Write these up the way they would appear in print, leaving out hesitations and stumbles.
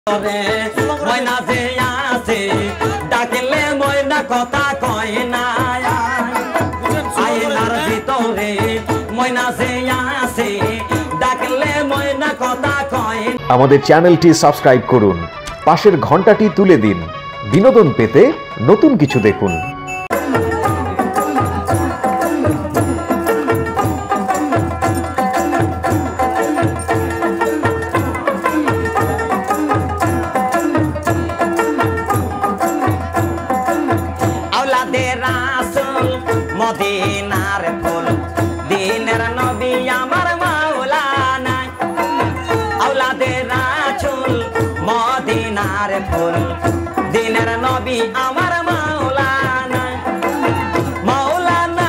ময়না যে আছে ডাকলে ময়না কথা কয় না আয়নার ভিতরে ময়না যে আছে ডাকলে ময়না কথা কয়। আমাদের চ্যানেলটি সাবস্ক্রাইব করুন, পাশের ঘন্টাটি তুলে দিন। বিনোদন পেতে নতুন কিছু দেখুন। মদিনার ফুল দিনের নবী আমার মাওলানা আওলাদে রাসূল মদিনার ফুল দিনের নবী আমার মাওলানা মাওলানা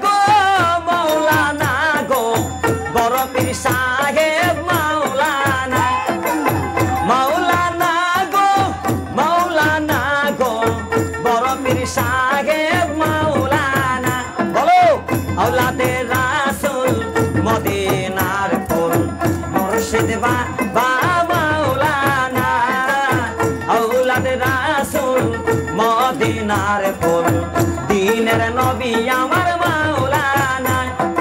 গো বড় পীর সাহেব মাওলানা মাওলানা গো বড় পীর সাহেব আওলাদে রাসূল মদিনার ফুল মুর্শিদ বাবা মাওলানা আওলাদে রাসূল মদিনার ফুল দিনের নবী আমার মাওলানা।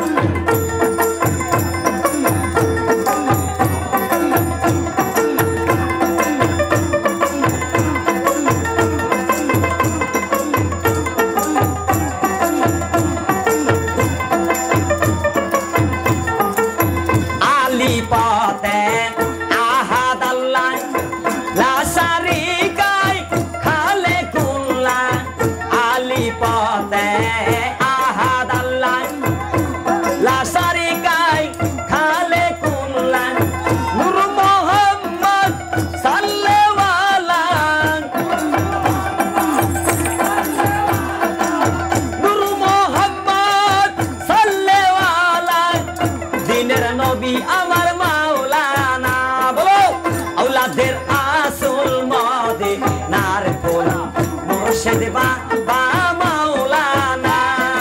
আমার মাওলানা বলো আওলাদের আসল মদিনার ফুল মুর্শিদ বাবা মাওলানা।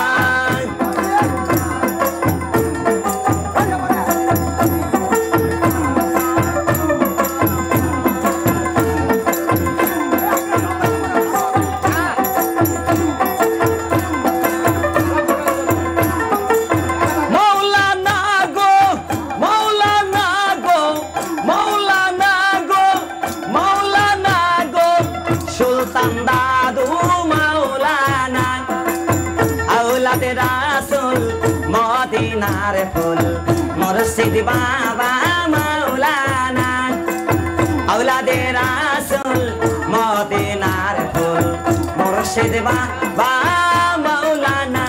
দাদু মাওলানা আওলাদে রাসূল মদিনার ফুল মুর্শিদ বাবা মাওলানা আওলাদে রাসূল মদিনার ফুল মুর্শিদ বাবা মাওলানা।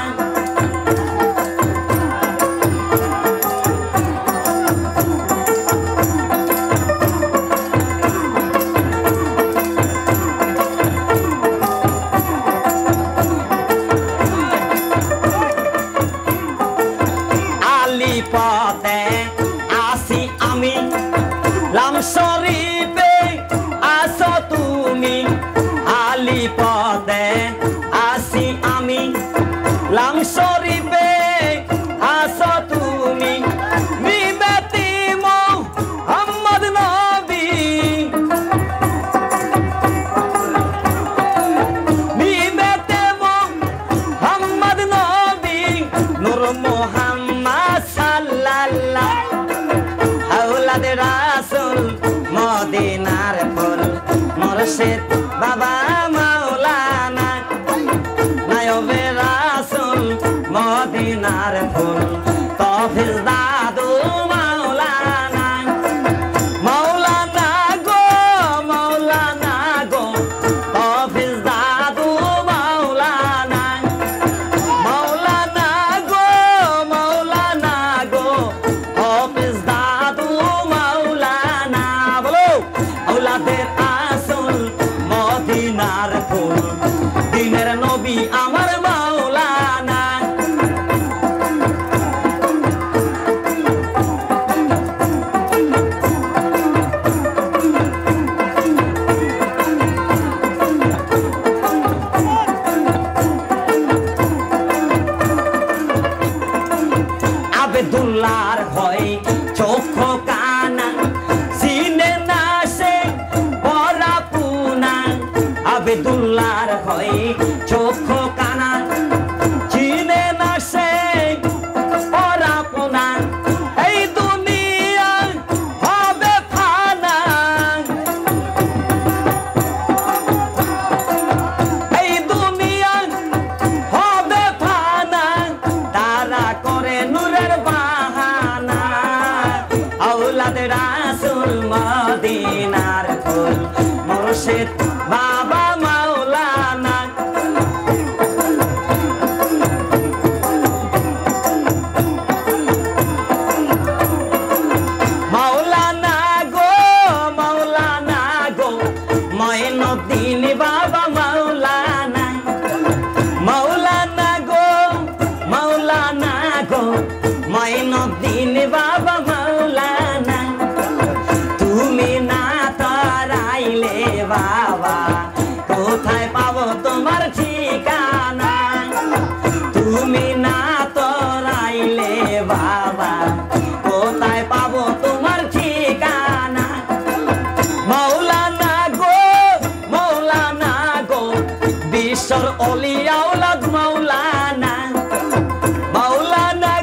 পথে আসি আমি লাম শরীফে আসো তুমি আলি পথে আসি আবিদুল্লাহর হয় চক্ষু কানা চিনে না সে ওরা পোনা এই দুনিয়া হবে ফানা এই দুনিয়া হবে ফানা তারা করে নূরের বাহানা আওলাদ রাসূল মদিনার ফুল মুর্শিদ বাবা মাওলানা মাওলানা গো মঈনুদ্দিন বাবা মাওলানা মাওলানা গো মঈনুদ্দিন বাবা মাওলানা তুমি না তারাইলে বাবা কোথায় পাবো তোমার ঠিকানা তুমি না তারাইলে বাবা কোথায় পাবো তোমার ঠিকানা মাওলানা গো বিশ্বর অলি আওলাদ মাওলানা মাওলানা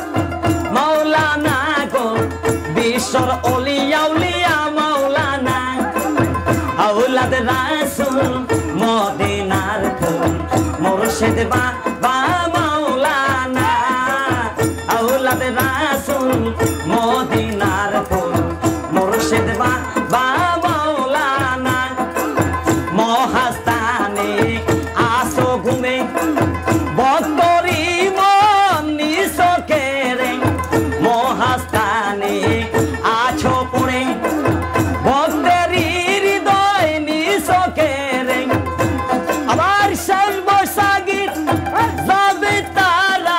গো বিশ্বর অলি আউলিয়া মাওলানা আওলাদ রাসূল মদিনার ফুল মুর্শিদ বাবা মাওলানা আওলাদ রাসূল মদিনার ফুল মুর্শিদ বাবা মাওলানা মহাস্থানে আসো ঘুমে বকরি মন নিসকেরে মহাস্থানে আছো পড়ে ভক্তেরি হৃদয় নিসকেরে আবার শেষ বৈশাখী যাবে তারা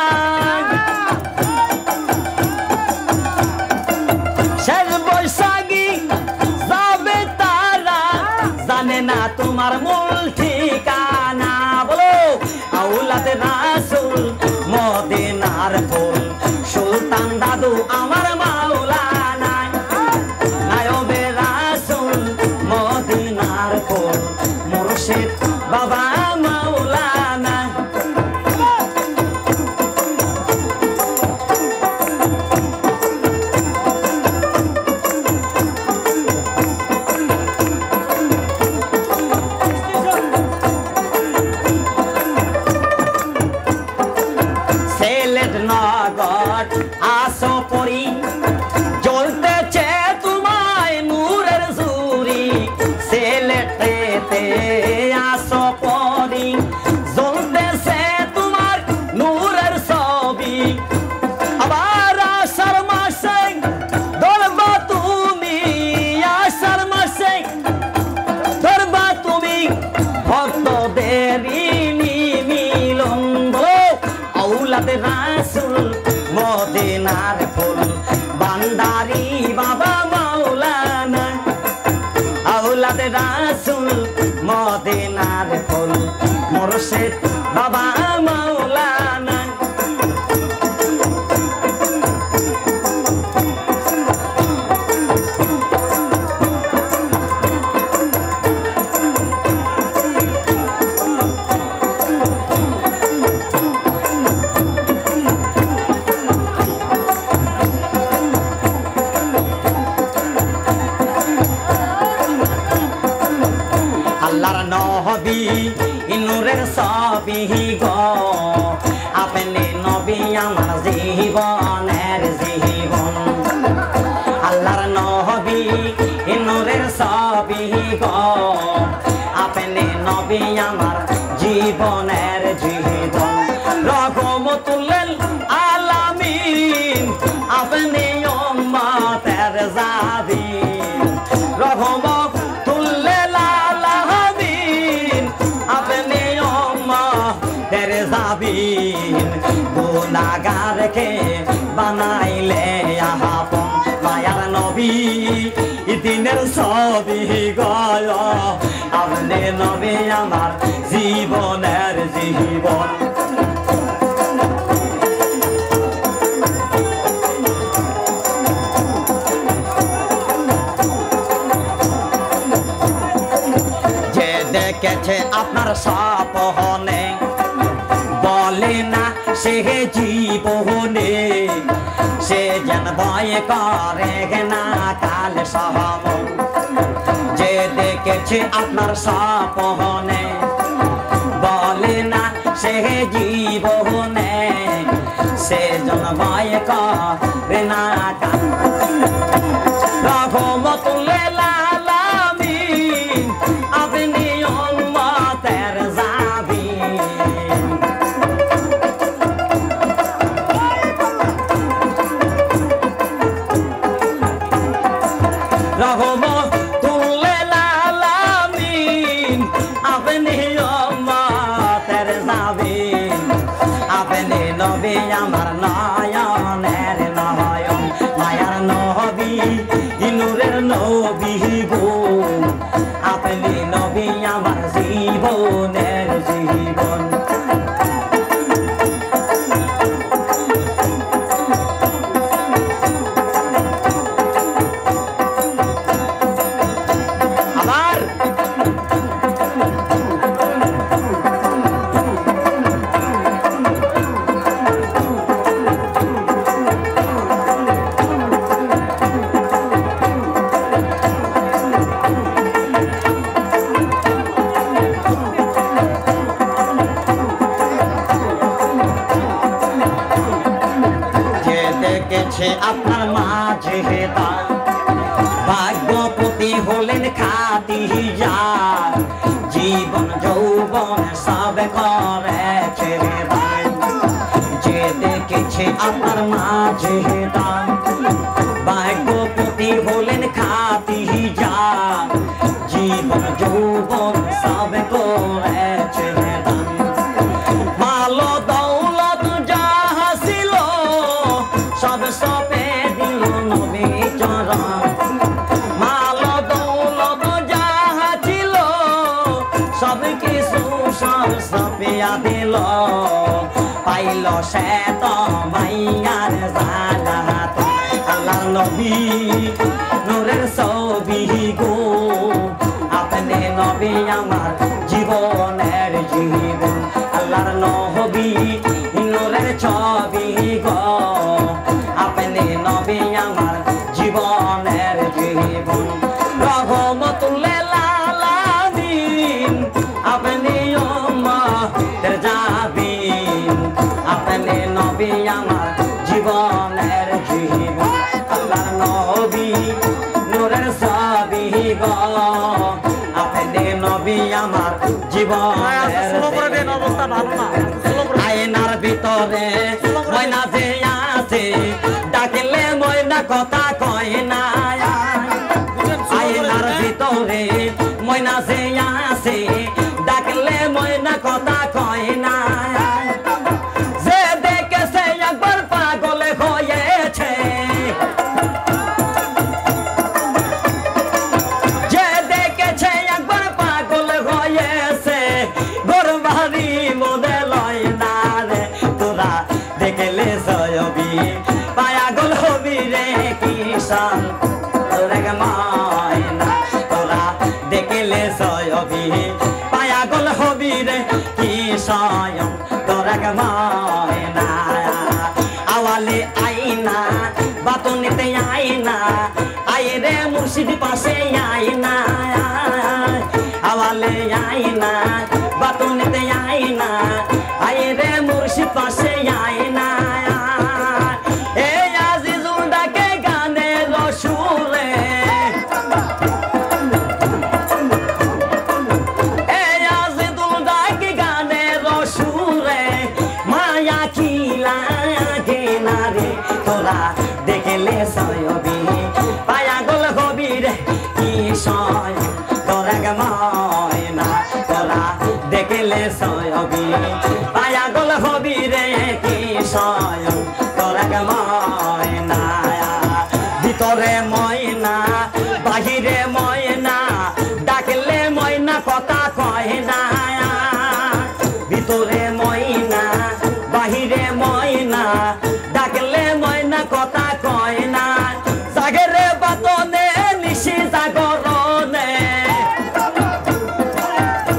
শেষ বৈশাখী যাবে তারা জানে না তোমার মূল ঠিকানা বলো আওলাদ রাসূল মদিনার ফুল সুলতান দাদু আমার মাওলানা নায়বে রাসূল মদিনার ফুল মুর্শিদ বাবা মাওলানা সিলেট নগর আসো পরি জ্বলতেছে তোমায় নূরের ঝুরি সিলেটেতে আসো পরি জ্বলতেছে তোমার নূরের ছবি আবার আষাঢ় মাসে ধরবা তুমি আষাঢ় মাসে ধরবা তুমি ভক্তদেরই মিলন বলো আওলাদ রাসূল মদিনার ফুল বান্দারি বাবা মাওলানা আওলাদ রাসূল মদিনার ফুল মুর্শিদ বাবা মাওলানা আল্লাহর নবী নূরের ছবি গো আপনি নবী আমার জীবনের জীবন আল্লাহর নবী নূরের ছবি গো আপনি নবী আমার জীবনের জীবন রহমতুল আলামিন আপনি উম্মতের জাবিন রহমতুল আলামিন আপনি উম্মতের জাবিন গুনাহগারকে বানাইলে আপন মায়ার নবী ইতিনের ছবি গয় আপনি নবী আমার জীবনের জীবন দেখেছে আপনার স্বপ্নে বলে না সে জীবনে সে যেন ভয় করে না কাল সহম যে দেখেছে আপনার স্বপ্নে বলে না সে জীবনে সে যেন ভয় করে না কাল রহমতুল্লিল আলামিন আপনি উম্মতের জাবিন রহমতুল্লিল আলামিন আপনি উম্মতের জাবিন আপনি নবী আমার নয়নের নয়ন মায়ার নবী নূরের নবী গো আপনি নবী আমার জীবনের জীবন আবার দেখেছে আপনার মাঝে ভাগ্যপতি হলেন খাদিজা জীবন যৌবন সব করেছে যে দেখেছে আপনার মাঝে ভাগ্যপতি হলেন খাদিজা জীবন যৌবন সব করেছে মাল দৌলত যাহা ছিল সব সপে দিল নবী চরণ মাল দৌলত যাহা ছিল সব কিছু সব সপিয়া দিল পাইল সে তো মাইয়ার জালাত আল্লাহ নবী নূরের ছবি গো আপনি নবী আমার জীবনের জীবন আল্লাহর নবী নূরের ছবি গো আপনি নবী আমার জীবনের জীবন রহমতুল্লিল আলামিন আপনি উম্মতের জাবিন আপনি নবী আমার জীবনের জীবন আল্লাহর নবী নূরের ছবি গো আপনি নবী আমার জীবনের অবস্থা ভালো না আয়নার ভিতরে ময়না যে আছে ডাকলে ময়না কথা কয় না আয়নার ভিতরে ময়না যে আছে ডাকলে ময়না কথা কয় না যে দেখেছে একবার পাগল হয়েছে যে দেখেছে একবার পাগল হয়েছে গোরবাড়ি মনে লয় না রে তোরা দেখলে সয়বি পাগল হবি রে কিষান তোরা ময়না তোরা দেখলে সয়বি পাগল হবি রে কিষান তোরা ময়না আওয়ালে আইনা বাতনিতে আইনা আই রে মুর্শিদ পাশে আইনা আওয়ালে আইনা বাতনিতে আইনা আই রে মুর্শিদ পাশে আইনা এই আজিজুল ডাকে গানের সুরে এই আজিজুল ডাকে গানের সুরে মায়া কি লাগে না রে তোরা দেখলে সয়বি পাগল হবি রে কিষান তোরা ময়না তোরা দেখলে সয়বি পাগল হবি রে কিষান তোরা ময়না ভিতরে ময়না বাহিরে ময়না ডাকলে ময়না কথা কয় না ভিতরে ময়না বাহিরে ময়না ডাকলে ময়না কথা কয় না জাগরে বাতনে নিশি জাগরনে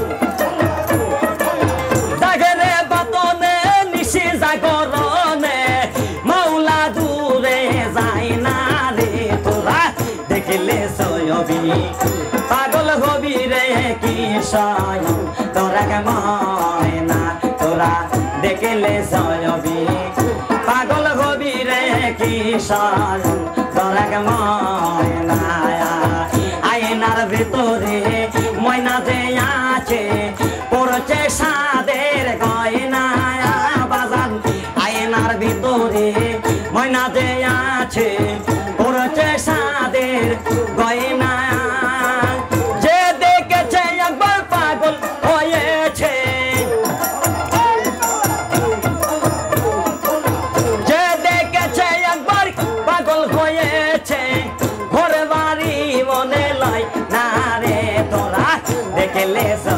সয়বি পাগল হবি রে কিশোর তোরা ময়না তোরা দেখলে সয়বি পাগল হবি রে কিশোর তোরা ময়না আয়নার ভিতরে ময়না যে আছে পড়ছে সাদের গয়না বাজান আয়নার ভিতরে ময়না যে আছে পড়ছে সাদের গয়না যে দেখেছে একবার পাগল হয়েছে যে দেখেছে একবার পাগল হয়েছে ঘরে বাড়ি মনে লয় না রে তোরা দেখলে